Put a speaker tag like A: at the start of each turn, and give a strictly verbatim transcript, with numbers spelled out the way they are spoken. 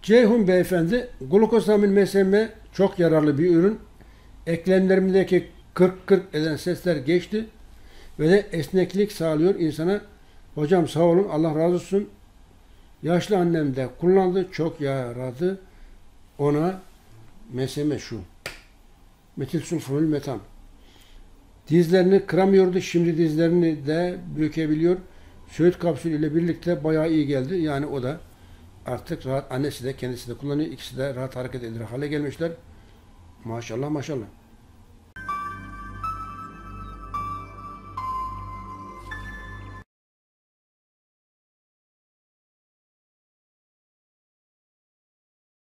A: Ceyhun Beyefendi, glukosamin M S M çok yararlı bir ürün. Eklemlerimdeki kırk kırk eden sesler geçti ve de esneklik sağlıyor insana. Hocam sağ olun, Allah razı olsun. Yaşlı annem de kullandı, çok yaradı. Ona M S M şu. Metilsulfonil metan. Dizlerini kıramıyordu, şimdi dizlerini de bükebiliyor. Söğüt kapsülü ile birlikte bayağı iyi geldi. Yani o da artık rahat, annesi de kendisi de kullanıyor. İkisi de rahat hareket edilir hale gelmişler. Maşallah maşallah.